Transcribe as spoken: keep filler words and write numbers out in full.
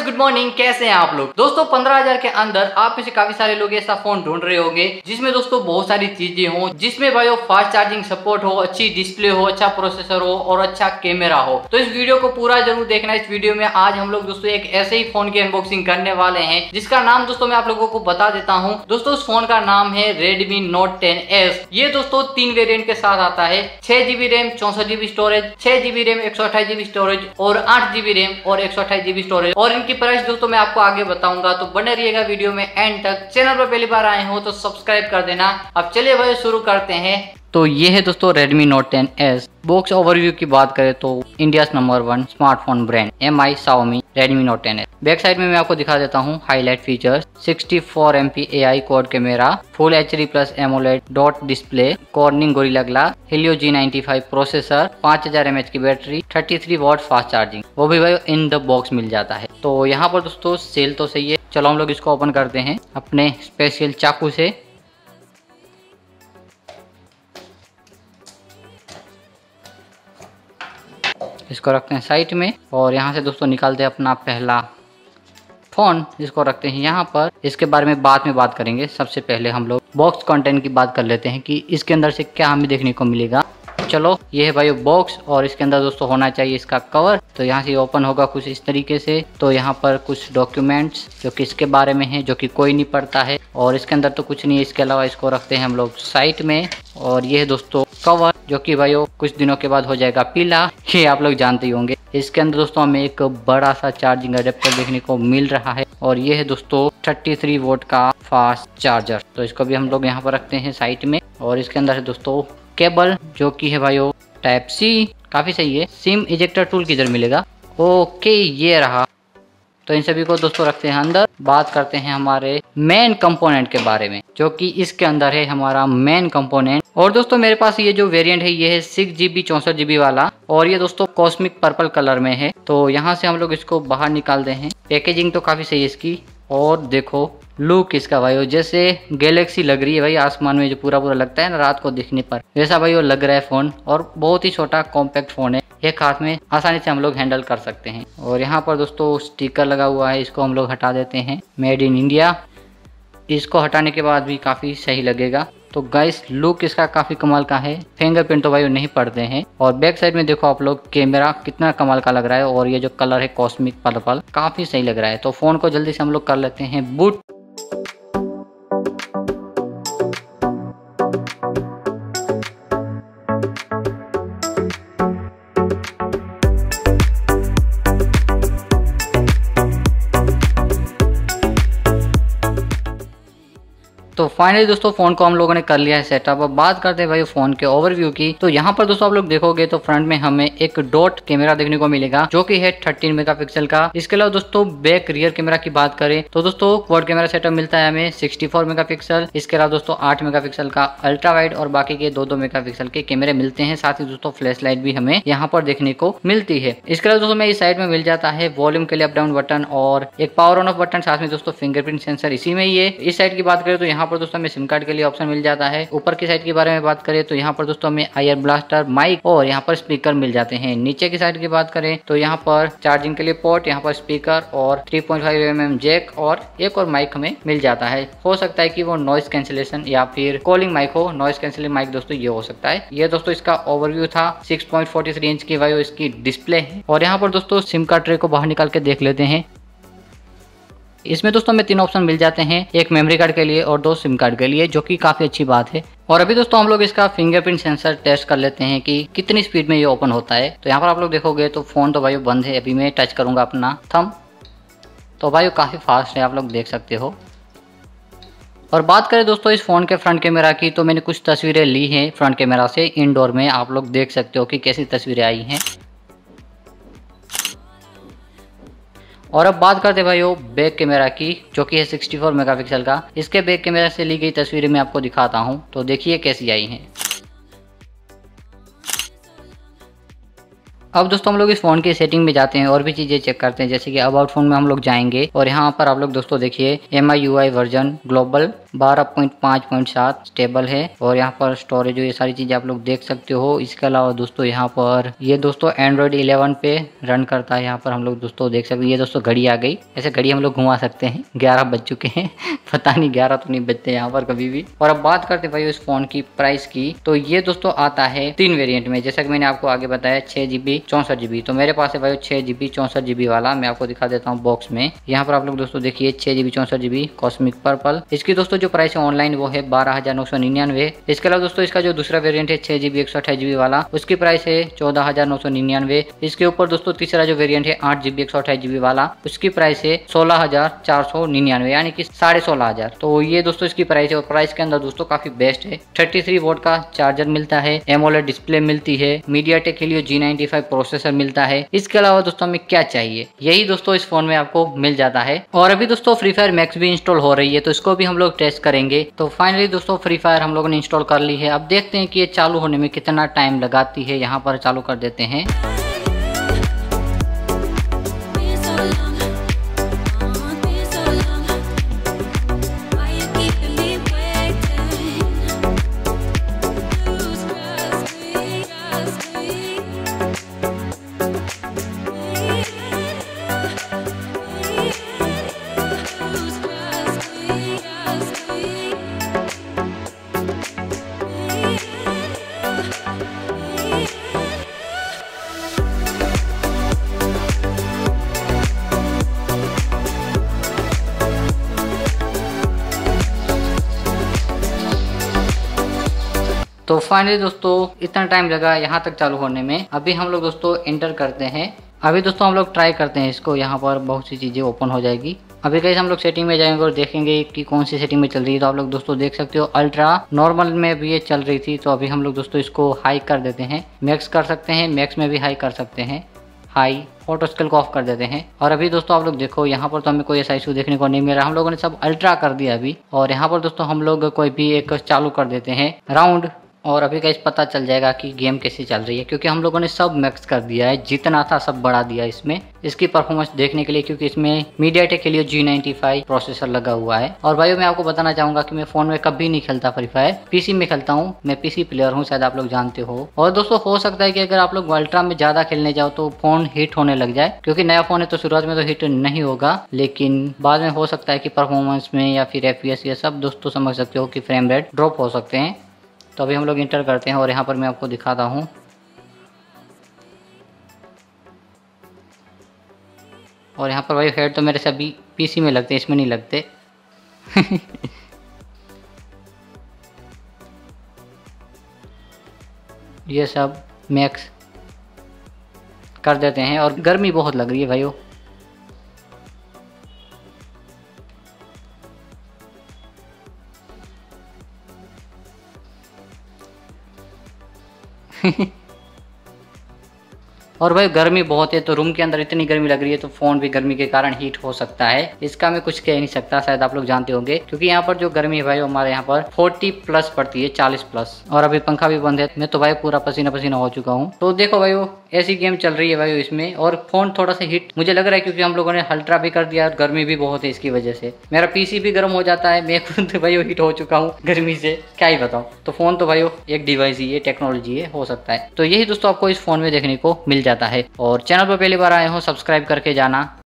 Good morning, कैसे हैं आप लोग। दोस्तों पंद्रह हजार के अंदर आप में से काफी सारे लोग ऐसा फोन ढूंढ रहे होंगे जिसमें दोस्तों बहुत सारी चीजें हो, जिसमें भाई फास्ट चार्जिंग सपोर्ट हो, अच्छी डिस्प्ले हो, अच्छा प्रोसेसर हो और अच्छा कैमरा हो। तो इस वीडियो को पूरा जरूर देखना। इस वीडियो में आज हम लोग दोस्तों एक ऐसे ही फोन की अनबॉक्सिंग करने वाले हैं जिसका नाम दोस्तों मैं आप लोगों को बता देता हूँ। दोस्तों उस फोन का नाम है रेडमी नोट टेन एस। ये दोस्तों तीन वेरिएंट के साथ आता है, छह जीबी रैम, चौसठ जीबी स्टोरेज, छह जीबी रैम, एक सौ अट्ठाईस जीबी स्टोरेज और आठ जीबी रैम और एक सौ अट्ठाईस जीबी स्टोरेज। और इनकी प्राइस दोस्तों मैं आपको आगे बताऊंगा, तो बने रहिएगा वीडियो में एंड तक। चैनल पर पहली बार आए हो तो सब्सक्राइब कर देना। अब चलिए भाई शुरू करते हैं। तो ये है दोस्तों Redmi Note ten S. Box overview की बात करें तो India number one smartphone brand M I Xiaomi Redmi Note ten S. Back side में मैं आपको दिखा देता हूँ highlight features. Sixty four M P A I quad camera, full H D plus AMOLED dot display, Corning Gorilla glass, Helio G ninety five processor, पाँच हजार M H की बैटरी, thirty three watt fast charging, वो भी भाई in the box मिल जाता है। तो यहाँ पर दोस्तों सेल तो सही है। चलो हम लोग इसको ओपन करते हैं अपने स्पेशल चाकू से। इसको रखते हैं साइड में और यहाँ से दोस्तों निकालते हैं अपना पहला फोन। इसको रखते हैं यहाँ पर। इसके बारे में बाद में बात करेंगे। सबसे पहले हम लोग बॉक्स कंटेंट की बात कर लेते हैं कि इसके अंदर से क्या हमें देखने को मिलेगा। चलो ये है भाई बॉक्स और इसके अंदर दोस्तों होना चाहिए इसका कवर। तो यहाँ से ओपन होगा कुछ इस तरीके से। तो यहाँ पर कुछ डॉक्यूमेंट्स जो कि इसके बारे में है, जो कि कोई नहीं पढ़ता है। और इसके अंदर तो कुछ नहीं है। इसके अलावा इसको रखते हैं हम लोग साइड में। और ये है दोस्तों कवर, जो कि भाई कुछ दिनों के बाद हो जाएगा पीला, ये आप लोग जानते ही होंगे। इसके अंदर दोस्तों हमें एक बड़ा सा चार्जिंग अडेप्टर देखने को मिल रहा है और ये है दोस्तों थर्टी थ्री वोल्ट का फास्ट चार्जर। तो इसको भी हम लोग यहाँ पर रखते हैं साइड में। और इसके अंदर है दोस्तों केबल, जो कि है भाई टाइप सी, काफी सही है। सिम इजेक्टर टूल किधर मिलेगा? ओके ये रहा। तो इन सभी को दोस्तों रखते हैं अंदर। बात करते हैं हमारे मेन कंपोनेंट के बारे में, जो कि इसके अंदर है हमारा मेन कंपोनेंट। और दोस्तों मेरे पास ये जो वेरिएंट है ये है सिक्स जीबी चौसठ जीबी वाला और ये दोस्तों कॉस्मिक पर्पल कलर में है। तो यहाँ से हम लोग इसको बाहर निकालते हैं। पैकेजिंग तो काफी सही है इसकी। और देखो लुक इसका भाई जैसे गैलेक्सी लग रही है भाई, आसमान में जो पूरा पूरा लगता है ना रात को दिखने पर, वैसा भाई वो लग रहा है फोन। और बहुत ही छोटा कॉम्पैक्ट फोन है, एक हाथ में आसानी से हम लोग हैंडल कर सकते हैं। और यहाँ पर दोस्तों स्टिकर लगा हुआ है, इसको हम लोग हटा देते हैं, मेड इन इंडिया। इसको हटाने के बाद भी काफी सही लगेगा। तो गाइस लुक इसका काफी कमाल का है। फिंगरप्रिंट तो भाई नहीं पड़ते हैं। और बैक साइड में देखो आप लोग कैमरा कितना कमाल का लग रहा है। और ये जो कलर है कॉस्मिक पर्पल, काफी सही लग रहा है। तो फोन को जल्दी से हम लोग कर लेते हैं बूट। तो फाइनली दोस्तों फोन को हम लोगों ने कर लिया है सेटअप। अब बात करते हैं भाई फोन के ओवरव्यू की। तो यहाँ पर दोस्तों आप लोग देखोगे तो फ्रंट में हमें एक डॉट कैमरा देखने को मिलेगा, जो कि है थर्टीन मेगापिक्सल का। इसके अलावा दोस्तों बैक रियर कैमरा की बात करें तो दोस्तों क्वाड कैमरा सेटअप मिलता है हमें सिक्सटी फोर मेगापिक्सल। इसके अलावा दोस्तों आठ मेगापिक्सल का अल्ट्रा वाइड और बाकी के दो दो मेगापिक्सल के कैमरे मिलते हैं। साथ ही दोस्तों फ्लैश लाइट भी हमें यहाँ पर देखने को मिलती है। इसके अलावा दोस्तों में इस साइड में मिल जाता है वॉल्यूम के लिए अप डाउन बटन और एक पावर ऑन ऑफ बटन, साथ में दोस्तों फिंगरप्रिंट सेंसर इसी में ही है। इस साइड की बात करें तो यहाँ पर दोस्तों हमें सिम कार्ड के लिए ऑप्शन मिल जाता है। ऊपर की साइड के बारे में बात करें तो यहाँ पर दोस्तों हमें आईआर ब्लास्टर, माइक और यहाँ पर स्पीकर मिल जाते हैं। नीचे की साइड की बात करें तो यहाँ पर चार्जिंग के लिए पोर्ट, यहाँ पर स्पीकर और three point five M M jack और एक और माइक हमें मिल जाता है। हो सकता है कि वो नॉइस कैंसिलेशन या फिर कॉलिंग माइक हो। नॉइस कैंसिलिंग माइक दोस्तों ये हो सकता है। ये दोस्तों इसका ओवरव्यू था। Six point forty three inch की वायु इसकी डिस्प्ले है। और यहाँ पर दोस्तों सिम कार्ड ट्रे को बाहर निकाल के देख लेते हैं। इसमें दोस्तों हमें तीन ऑप्शन मिल जाते हैं, एक मेमोरी कार्ड के लिए और दो सिम कार्ड के लिए, जो कि काफी अच्छी बात है। और अभी दोस्तों हम लोग इसका फिंगरप्रिंट सेंसर टेस्ट कर लेते हैं कि कितनी स्पीड में ये ओपन होता है। तो यहाँ पर आप लोग देखोगे तो फोन तो भाई बंद है। अभी मैं टच करूंगा अपना थंब, तो भाई काफी फास्ट है, आप लोग देख सकते हो। और बात करें दोस्तों इस फोन के फ्रंट कैमरा की, तो मैंने कुछ तस्वीरें ली हैं फ्रंट कैमरा से इंडोर में। आप लोग देख सकते हो कि कैसी तस्वीरें आई हैं। और अब बात करते हैं भाई वो बैक कैमरा की, जो कि है सिक्सटी फोर मेगापिक्सल का। इसके बैक कैमरा से ली गई तस्वीरें मैं आपको दिखाता हूं, तो देखिए कैसी आई हैं। अब दोस्तों हम लोग इस फोन की सेटिंग में जाते हैं और भी चीजें चेक करते हैं, जैसे कि अबाउट फोन में हम लोग जाएंगे और यहाँ पर आप लोग दोस्तों देखिए M I U I version global बारह पॉइंट पाँच पॉइंट सात स्टेबल है और यहाँ पर स्टोरेज ये सारी चीजें आप लोग देख सकते हो। इसके अलावा दोस्तों यहाँ पर ये दोस्तों एंड्रॉइड इलेवन पे रन करता है। यहाँ पर हम लोग दोस्तों देख सकते हैं। ये दोस्तों घड़ी आ गई, ऐसे घड़ी हम लोग घुमा सकते हैं। ग्यारह बज चुके हैं पता नहीं ग्यारह तो नहीं बजते यहाँ पर कभी भी। और अब बात करते हैं भाई इस फोन की प्राइस की, तो ये दोस्तों आता है तीन वेरिएंट में, जैसा कि मैंने आपको आगे बताया छह जीबी चौसठ जीबी। तो मेरे पास है भाई छह जीबी चौसठ जीबी वाला, मैं आपको दिखा देता हूँ बॉक्स में। यहाँ पर आप लोग दोस्तों देखिए छह जीबी चौसठ जीबी कॉस्मिक पर्पल। इसकी दोस्तों जो प्राइस है ऑनलाइन वो है बारह हजार नौ सौ निन्यानवे। इसके अलावा दोस्तों इसका जो दूसरा वेरिएंट है छह जीबी एक सौ अठाईस जीबी वाला, उसकी प्राइस है चौदह हजार नौ सौ निन्यानवे। इसके ऊपर दोस्तों तीसरा जो वेरिएंट है आठ जीबी एक सौ अठाईस जीबी वाला, उसकी प्राइस है सोलह हजार चार सौ निन्यानवे, यानी कि साढ़े सोलह हजार। तो ये दोस्तों इसकी प्राइस है और प्राइस के अंदर दोस्तों काफी बेस्ट है। थर्टी थ्री वोल्ट का चार्जर मिलता है, एमोलेड डिस्प्ले मिलती है, MediaTek Helio G ninety five processor मिलता है। इसके अलावा दोस्तों हमें क्या चाहिए, यही दोस्तों इस फोन में आपको मिल जाता है। और अभी दोस्तों फ्री फायर मैक्स भी इंस्टॉल हो रही है, तो इसको भी हम लोग टेस्ट करेंगे। तो फाइनली दोस्तों फ्री फायर हम लोगों ने इंस्टॉल कर ली है। अब देखते हैं कि ये चालू होने में कितना टाइम लगाती है। यहाँ पर चालू कर देते हैं। तो फाइनली दोस्तों इतना टाइम लगा यहाँ तक चालू होने में। अभी हम लोग दोस्तों एंटर करते हैं। अभी दोस्तों हम लोग ट्राई करते हैं इसको। यहाँ पर बहुत सी चीज़ें ओपन हो जाएगी। अभी कैसे हम लोग सेटिंग में जाएंगे और देखेंगे कि कौन सी सेटिंग में चल रही है। तो आप लोग दोस्तों देख सकते हो अल्ट्रा नॉर्मल में भी ये चल रही थी, तो अभी हम लोग दोस्तों इसको हाई कर देते हैं। मैक्स कर सकते हैं, मैक्स में भी हाई कर सकते हैं, हाई फोटो स्केल को ऑफ कर देते हैं। और अभी दोस्तों आप लोग देखो यहाँ पर तो हमें कोई ऐसा इशू देखने को नहीं मिल रहा। हम लोगों ने सब अल्ट्रा कर दिया अभी। और यहाँ पर दोस्तों हम लोग कोई भी एक चालू कर देते हैं राउंड, और अभी गाइस पता चल जाएगा कि गेम कैसे चल रही है, क्योंकि हम लोगों ने सब मैक्स कर दिया है, जितना था सब बढ़ा दिया इसमें इसकी परफॉर्मेंस देखने के लिए, क्योंकि इसमें MediaTek Helio G ninety five processor लगा हुआ है। और भाई मैं आपको बताना चाहूंगा कि मैं फोन में कभी नहीं खेलता फ्री फायर, पीसी में खेलता हूँ। मैं पीसी प्लेयर हूँ, शायद आप लोग जानते हो। और दोस्तों हो सकता है कि अगर आप लोग अल्ट्रा में ज्यादा खेलने जाओ तो फोन हीट होने लग जाए, क्योंकि नया फोन है तो शुरुआत में तो हीट नहीं होगा, लेकिन बाद में हो सकता है कि परफॉर्मेंस में या फिर एफपीएस ये सब दोस्तों समझ सकते हो कि फ्रेम रेट ड्रॉप हो सकते हैं। तो अभी हम लोग इंटर करते हैं और यहाँ पर मैं आपको दिखाता हूँ। और यहाँ पर भाई हेड तो मेरे से अभी पीसी में लगते हैं, इसमें नहीं लगते ये सब मैक्स कर देते हैं। और गर्मी बहुत लग रही है भाइयों। और भाई गर्मी बहुत है, तो रूम के अंदर इतनी गर्मी लग रही है, तो फोन भी गर्मी के कारण हीट हो सकता है। इसका मैं कुछ कह नहीं सकता, शायद आप लोग जानते होंगे, क्योंकि यहाँ पर जो गर्मी है भाई हमारे यहाँ पर चालीस प्लस पड़ती है, चालीस प्लस। और अभी पंखा भी बंद है, मैं तो भाई पूरा पसीना पसीना हो चुका हूँ। तो देखो भाई वो ऐसी गेम चल रही है भाई इसमें। और फोन थोड़ा सा हीट मुझे लग रहा है, क्योंकि हम लोगों ने अल्ट्रा भी कर दिया और गर्मी भी बहुत है, इसकी वजह से मेरा पीसी भी गर्म हो जाता है। मैं खुद भाई हीट हो चुका हूँ गर्मी से, क्या ही बताऊँ। तो फोन तो भाई एक डिवाइस ही है, टेक्नोलॉजी है, हो सकता है। तो यही दोस्तों आपको इस फोन में देखने को मिल जाता है। और चैनल पर पहली बार आए हो सब्सक्राइब करके जाना।